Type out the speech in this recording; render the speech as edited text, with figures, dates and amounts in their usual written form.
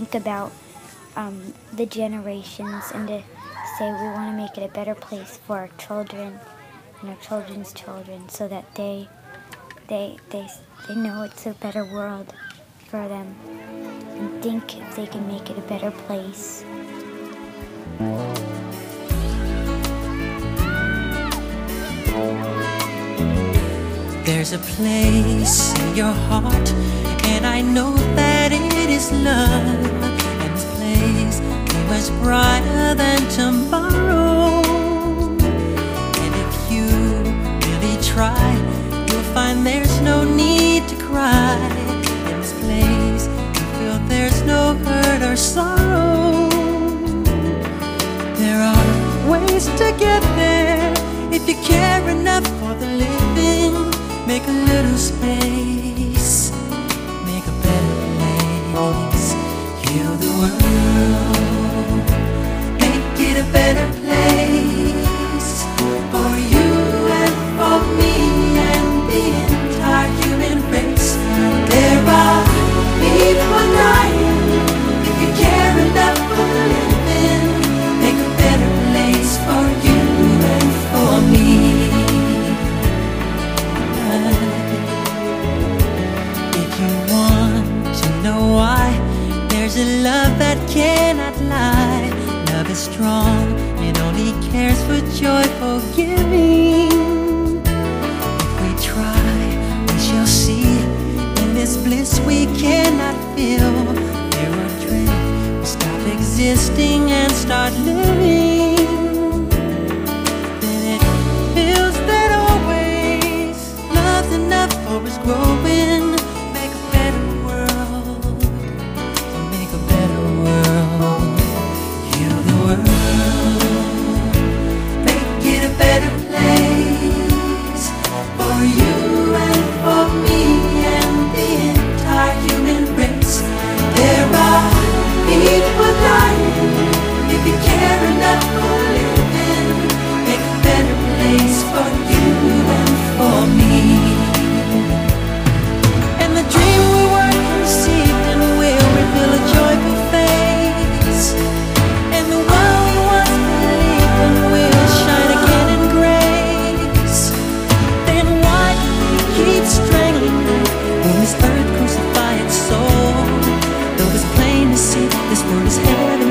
think about the generations and to say we want to make it a better place for our children and our children's children, so that they know it's a better world for them and think if they can make it a better place. There's a place in your heart, and I know that it is love. And this place is much brighter than tomorrow. And if you really try, you'll find there's no need to cry. In this place, you feel there's no hurt or sorrow. There are ways to get there if you care enough for the living. Make a little space, make a better place. Heal the world, make it a better place for you and for me and the entire human race. There are people dying. If you care enough for the living, make a better place for you and for me. If you want to know why, there's a love that cannot lie. Love is strong, it only cares for joyful giving. If we try, we shall see. In this bliss we cannot feel. Fear or dread, we stop existing and start living. Then it feels that always love's enough for us growing. Make a better world, make a better world. Heal the world, make it a better place for you and for me and the entire human race. There are people dying. If you care enough for living, make a better place for you and for me. And the dream we were conceived in will reveal a joyful face. And the one we once believed in will shine again in grace. Then why do we keep strangling when this earth crucifies its soul? Though it's plain to see this world is heaven.